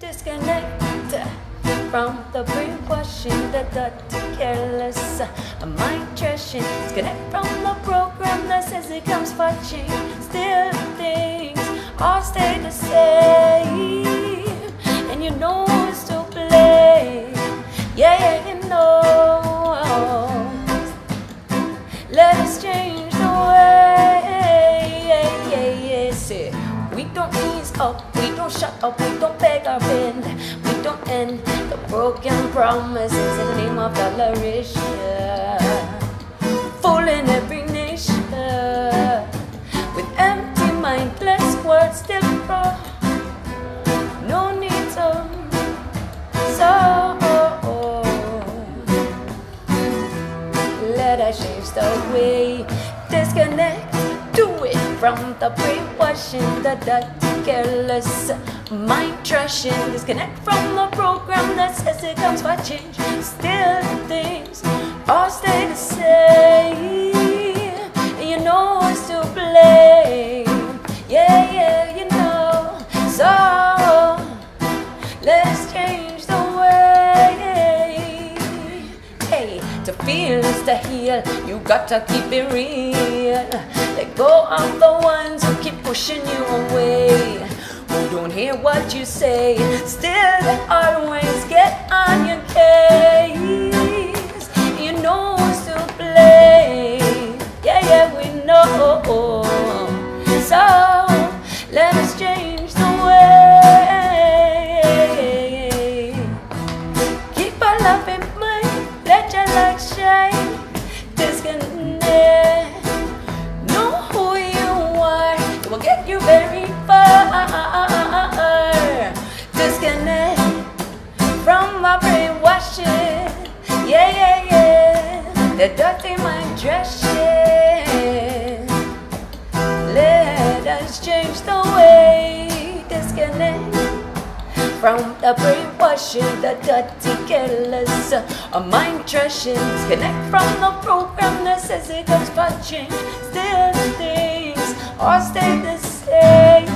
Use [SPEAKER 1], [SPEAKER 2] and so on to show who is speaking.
[SPEAKER 1] disconnect from the brainwashing, the dirty, careless, mind trashing. Disconnect from the program that says it comes for change. Still things all stay the same, and you know it's to blame. Yeah, you know. Let us change the way. Say, we don't ease up, we don't shut up, we don't beg or bend, we don't end the broken promises in the name of toleration, fooling every nation with empty, mindless words still wrong. No need to let us change the way. Disconnect, do it from the brainwashing, the dirty, careless, mind trashing. Disconnect from the program that says it comes for change. Still things all stay the same, and you know it's to blame. Yeah, you know. So let's change the way. Hey, to feel is to heal, you got to keep it real. Let go of the ones who keep pushing you away, who don't hear what you say, still they always get on your case. You know who's to blame. Yeah, we know. So let us change the way. Keep our love in mind, let your light shine. Disconnect, know who you are, it will get you very far. Disconnect from my brainwashing, yeah, the dirty mind dressing. Let us change the way. Disconnect from the brainwashing, the dirty, careless, mind trashing. Disconnect from the program that says it comes for change. Still things all stay the same.